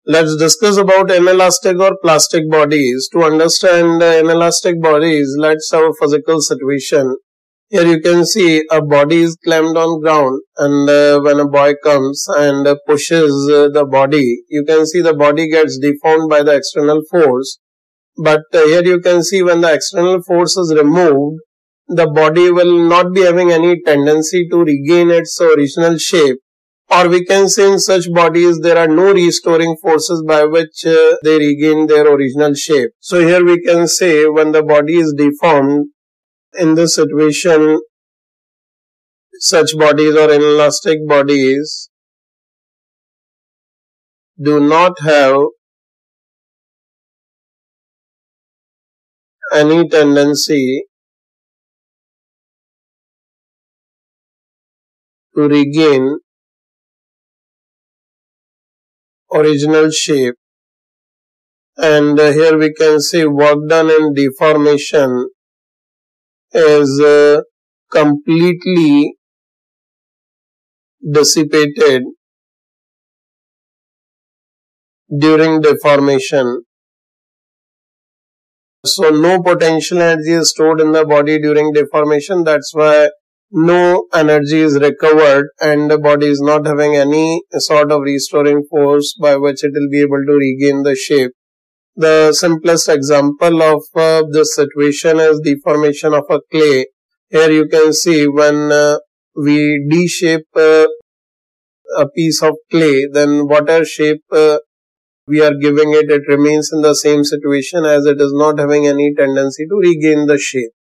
Let's discuss about inelastic or plastic bodies. To understand inelastic bodies, let's have a physical situation. Here you can see a body is clamped on ground, and when a boy comes and pushes the body, you can see the body gets deformed by the external force. But here you can see when the external force is removed, the body will not be having any tendency to regain its original shape. Or we can say in such bodies there are no restoring forces by which they regain their original shape. So here we can say when the body is deformed, in this situation, such bodies or inelastic bodies do not have any tendency to regain original shape, and here we can say work done in deformation is completely dissipated during deformation. So no potential energy is stored in the body during deformation. That's why no energy is recovered and the body is not having any sort of restoring force by which it will be able to regain the shape. The simplest example of this situation is deformation of a clay. Here you can see when we de-shape a piece of clay, then whatever shape we are giving it, it remains in the same situation as it is not having any tendency to regain the shape.